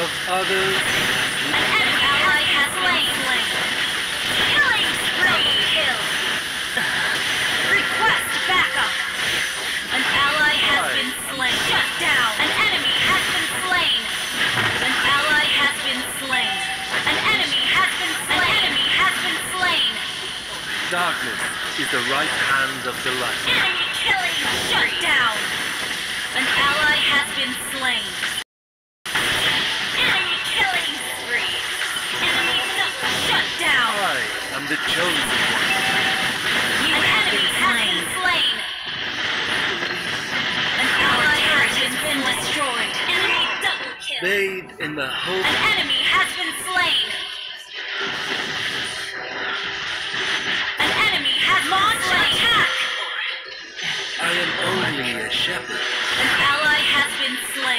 of others. An enemy ally has been slain. Killing spree. Kill. Request backup. An ally has been slain. Shut down. An enemy has been slain. An ally has been slain. An enemy has been slain. An enemy has been slain. Darkness is the right hand of the light. Enemy killing. Shut down. An ally has been slain. Enemy killing spree. Enemy shut down. I am the chosen one. An enemy has been slain. An ally has been destroyed. Enemy double kill. Bathe in the hope. An enemy has been slain. An enemy has launched an attack. I am only a shepherd. An ally has been slain.